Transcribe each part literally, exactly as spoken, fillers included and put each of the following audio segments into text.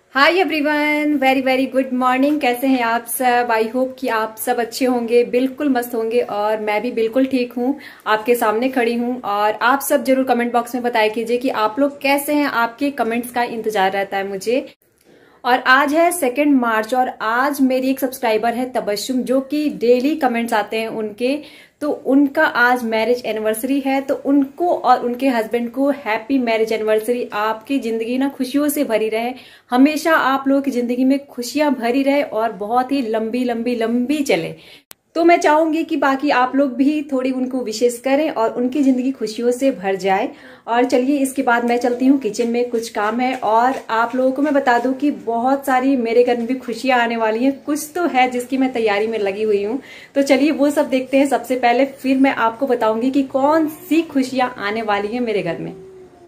हाय everyone, very very good morning. कैसे हैं आप सब? आई होप कि आप सब अच्छे होंगे, बिल्कुल मस्त होंगे। और मैं भी बिल्कुल ठीक हूँ, आपके सामने खड़ी हूँ। और आप सब जरूर कमेंट बॉक्स में बताया कीजिए कि आप लोग कैसे हैं। आपके कमेंट्स का इंतजार रहता है मुझे। और आज है सेकेंड मार्च और आज मेरी एक सब्सक्राइबर है तबस्सुम, जो कि डेली कमेंट्स आते हैं उनके। तो उनका आज मैरिज एनिवर्सरी है, तो उनको और उनके हस्बैंड को हैप्पी मैरिज एनिवर्सरी। आपकी जिंदगी ना खुशियों से भरी रहे, हमेशा आप लोगों की जिंदगी में खुशियां भरी रहे और बहुत ही लंबी लंबी लंबी चले। तो मैं चाहूंगी कि बाकी आप लोग भी थोड़ी उनको विशेष करें और उनकी जिंदगी खुशियों से भर जाए। और चलिए, इसके बाद मैं चलती हूँ किचन में, कुछ काम है। और आप लोगों को मैं बता दूं कि बहुत सारी मेरे घर में भी खुशियां आने वाली हैं। कुछ तो है जिसकी मैं तैयारी में लगी हुई हूँ। तो चलिए वो सब देखते हैं सबसे पहले, फिर मैं आपको बताऊंगी कि कौन सी खुशियां आने वाली हैं मेरे घर में।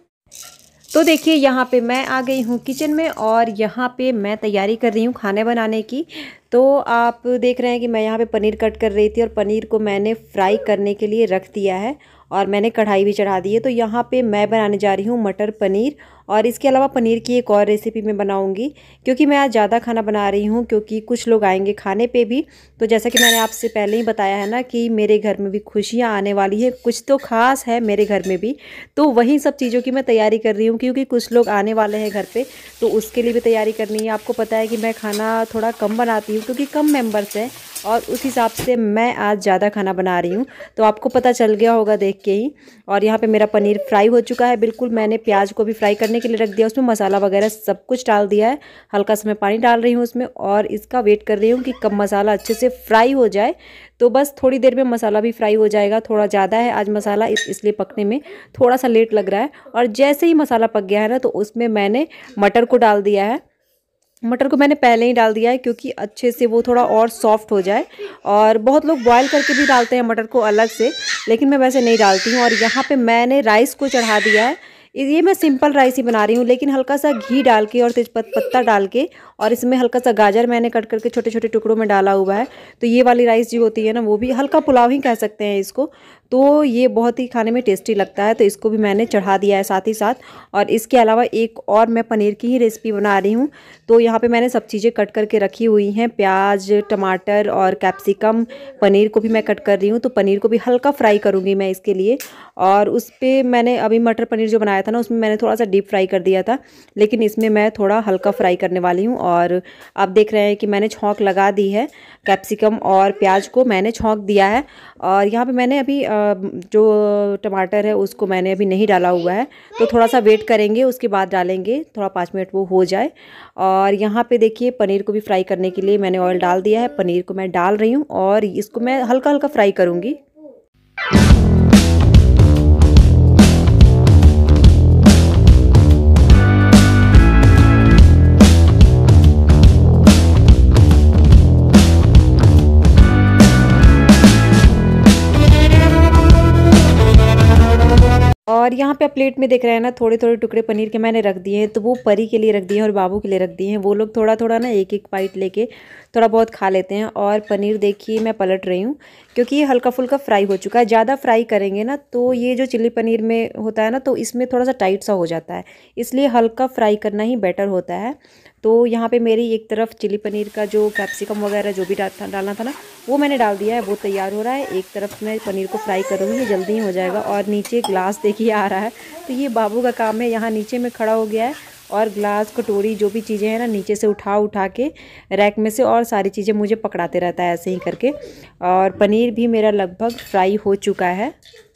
तो देखिए, यहाँ पे मैं आ गई हूँ किचन में और यहाँ पे मैं तैयारी कर रही हूँ खाने बनाने की। तो आप देख रहे हैं कि मैं यहाँ पे पनीर कट कर रही थी और पनीर को मैंने फ्राई करने के लिए रख दिया है और मैंने कढ़ाई भी चढ़ा दी है। तो यहाँ पे मैं बनाने जा रही हूँ मटर पनीर। और इसके अलावा पनीर की एक और रेसिपी मैं बनाऊंगी, क्योंकि मैं आज ज़्यादा खाना बना रही हूँ, क्योंकि कुछ लोग आएंगे खाने पे भी। तो जैसा कि मैंने आपसे पहले ही बताया है ना कि मेरे घर में भी खुशियाँ आने वाली है, कुछ तो खास है मेरे घर में भी। तो वही सब चीज़ों की मैं तैयारी कर रही हूँ, क्योंकि कुछ लोग आने वाले हैं घर पे, तो उसके लिए भी तैयारी करनी है। आपको पता है कि मैं खाना थोड़ा कम बनाती हूँ, क्योंकि कम मेंबर्स हैं और उस हिसाब से मैं आज ज़्यादा खाना बना रही हूँ। तो आपको पता चल गया होगा देख के ही। और यहाँ पे मेरा पनीर फ्राई हो चुका है बिल्कुल। मैंने प्याज को भी फ्राई करने के लिए रख दिया, उसमें मसाला वगैरह सब कुछ डाल दिया है। हल्का सा मैं पानी डाल रही हूँ उसमें और इसका वेट कर रही हूँ कि कब मसाला अच्छे से फ्राई हो जाए। तो बस थोड़ी देर में मसाला भी फ्राई हो जाएगा। थोड़ा ज़्यादा है आज मसाला, इस इसलिए पकने में थोड़ा सा लेट लग रहा है। और जैसे ही मसाला पक गया है ना, तो उसमें मैंने मटर को डाल दिया है। मटर को मैंने पहले ही डाल दिया है, क्योंकि अच्छे से वो थोड़ा और सॉफ्ट हो जाए। और बहुत लोग बॉयल करके भी डालते हैं मटर को अलग से, लेकिन मैं वैसे नहीं डालती हूँ। और यहाँ पे मैंने राइस को चढ़ा दिया है। ये मैं सिंपल राइस ही बना रही हूँ, लेकिन हल्का सा घी डाल के और तेजपत्ता पत्ता डाल के, और इसमें हल्का सा गाजर मैंने कट करके छोटे छोटे टुकड़ों में डाला हुआ है। तो ये वाली राइस जो होती है ना, वो भी हल्का पुलाव ही कह सकते हैं इसको। तो ये बहुत ही खाने में टेस्टी लगता है, तो इसको भी मैंने चढ़ा दिया है साथ ही साथ। और इसके अलावा एक और मैं पनीर की ही रेसिपी बना रही हूँ। तो यहाँ पे मैंने सब चीज़ें कट करके रखी हुई हैं, प्याज, टमाटर और कैप्सिकम। पनीर को भी मैं कट कर रही हूँ, तो पनीर को भी हल्का फ्राई करूँगी मैं इसके लिए। और उस पर मैंने अभी मटर पनीर जो बनाया था ना, उसमें मैंने थोड़ा सा डीप फ्राई कर दिया था, लेकिन इसमें मैं थोड़ा हल्का फ्राई करने वाली हूँ। और आप देख रहे हैं कि मैंने छौंक लगा दी है, कैप्सिकम और प्याज को मैंने छौंक दिया है। और यहाँ पे मैंने अभी जो टमाटर है उसको मैंने अभी नहीं डाला हुआ है, तो थोड़ा सा वेट करेंगे, उसके बाद डालेंगे, थोड़ा पाँच मिनट वो हो जाए। और यहाँ पे देखिए, पनीर को भी फ्राई करने के लिए मैंने ऑयल डाल दिया है। पनीर को मैं डाल रही हूँ और इसको मैं हल्का हल्का फ्राई करूँगी। और यहाँ पे प्लेट में देख रहे हैं ना, थोड़े थोड़े टुकड़े पनीर के मैंने रख दिए हैं। तो वो परी के लिए रख दिए हैं और बाबू के लिए रख दिए हैं। वो लोग थोड़ा थोड़ा ना एक एक बाइट लेके थोड़ा बहुत खा लेते हैं। और पनीर देखिए मैं पलट रही हूँ, क्योंकि ये हल्का फुल्का फ्राई हो चुका है। ज़्यादा फ्राई करेंगे ना, तो ये जो चिल्ली पनीर में होता है ना, तो इसमें थोड़ा सा टाइट सा हो जाता है, इसलिए हल्का फ्राई करना ही बेटर होता है। तो यहाँ पे मेरी एक तरफ चिली पनीर का जो कैप्सिकम वगैरह जो भी डालना था ना, वो मैंने डाल दिया है, वो तैयार हो रहा है। एक तरफ मैं पनीर को फ्राई करूँगी, ये जल्दी ही हो जाएगा। और नीचे ग्लास देखिए आ रहा है, तो ये बाबू का काम है। यहाँ नीचे में खड़ा हो गया है और ग्लास, कटोरी, जो भी चीज़ें हैं ना, नीचे से उठा उठा के रैक में से और सारी चीज़ें मुझे पकड़ाते रहता है ऐसे ही करके। और पनीर भी मेरा लगभग फ्राई हो चुका है।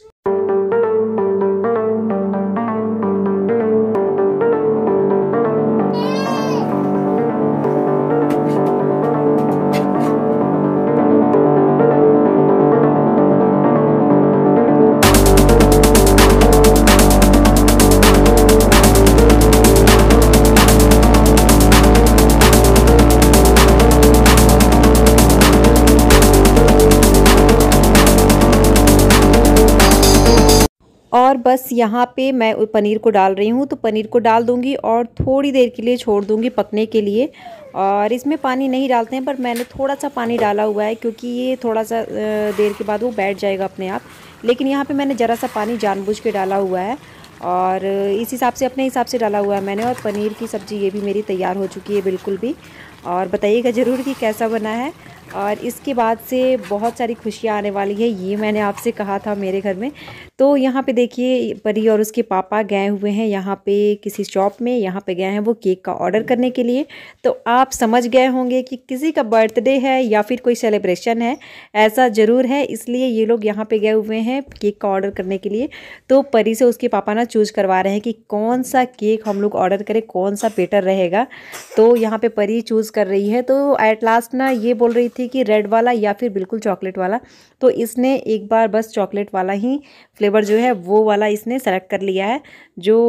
और बस यहाँ पे मैं पनीर को डाल रही हूँ, तो पनीर को डाल दूँगी और थोड़ी देर के लिए छोड़ दूँगी पकने के लिए। और इसमें पानी नहीं डालते हैं, पर मैंने थोड़ा सा पानी डाला हुआ है, क्योंकि ये थोड़ा सा देर के बाद वो बैठ जाएगा अपने आप। लेकिन यहाँ पे मैंने ज़रा सा पानी जानबूझ के डाला हुआ है। और इस हिसाब से अपने हिसाब से डाला हुआ है मैंने। और पनीर की सब्ज़ी ये भी मेरी तैयार हो चुकी है बिल्कुल भी। और बताइएगा ज़रूर कि कैसा बना है। और इसके बाद से बहुत सारी खुशियाँ आने वाली है, ये मैंने आपसे कहा था मेरे घर में। तो यहाँ पे देखिए परी और उसके पापा गए हुए हैं यहाँ पे किसी शॉप में, यहाँ पे गए हैं वो केक का ऑर्डर करने के लिए। तो आप समझ गए होंगे कि किसी का बर्थडे है या फिर कोई सेलिब्रेशन है, ऐसा ज़रूर है, इसलिए ये लोग यहाँ पे गए हुए हैं केक का ऑर्डर करने के लिए। तो परी से उसके पापा ना चूज़ करवा रहे हैं कि कौन सा केक हम लोग ऑर्डर करें, कौन सा बेटर रहेगा। तो यहाँ पे परी चूज़ कर रही है। तो एट लास्ट ना ये बोल रही थी कि रेड वाला या फिर बिल्कुल चॉकलेट वाला। तो इसने एक बार बस चॉकलेट वाला ही फ्लेवर जो है वो वाला इसने सेलेक्ट कर लिया है। जो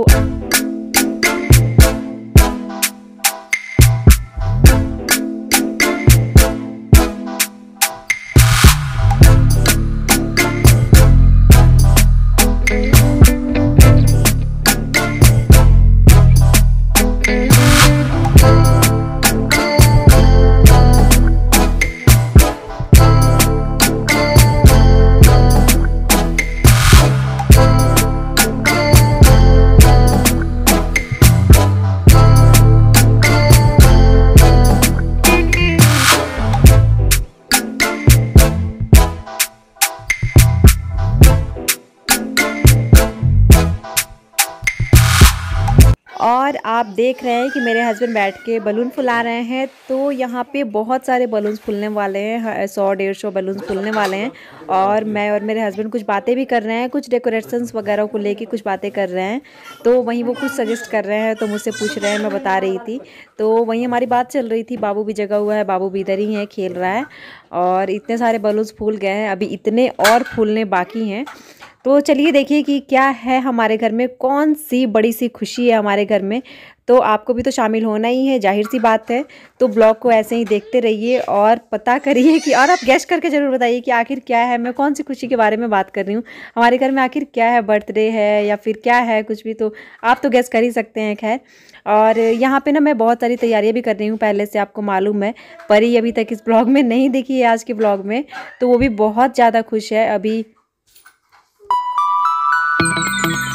और आप देख रहे हैं कि मेरे हस्बैंड बैठ के बलून फुला रहे हैं। तो यहाँ पे बहुत सारे बलून्स फूलने वाले हैं, सौ डेढ़ सौ बलून्स फूलने वाले हैं। और मैं और मेरे हस्बैंड कुछ बातें भी कर रहे हैं, कुछ डेकोरेशंस वगैरह को लेके कुछ बातें कर रहे हैं। तो वहीं वो कुछ सजेस्ट कर रहे हैं, तो मुझसे पूछ रहे हैं, मैं बता रही थी। तो वहीं हमारी बात चल रही थी। बाबू भी जगा हुआ है, बाबू भी इधर ही है, खेल रहा है। और इतने सारे बलून्स फूल गए हैं, अभी इतने और फूलने बाकी हैं। तो चलिए देखिए कि क्या है हमारे घर में, कौन सी बड़ी सी खुशी है हमारे घर में। तो आपको भी तो शामिल होना ही है, जाहिर सी बात है। तो ब्लॉग को ऐसे ही देखते रहिए और पता करिए कि, और आप गेस करके ज़रूर बताइए कि आखिर क्या है, मैं कौन सी खुशी के बारे में बात कर रही हूँ, हमारे घर में आखिर क्या है, बर्थडे है या फिर क्या है, कुछ भी। तो आप तो गेस कर ही सकते हैं। खैर, और यहाँ पे ना मैं बहुत सारी तैयारियाँ भी कर रही हूँ पहले से, आपको मालूम है। परी अभी तक इस ब्लॉग में नहीं दिखी है, आज के ब्लॉग में, तो वो भी बहुत ज़्यादा खुश है अभी।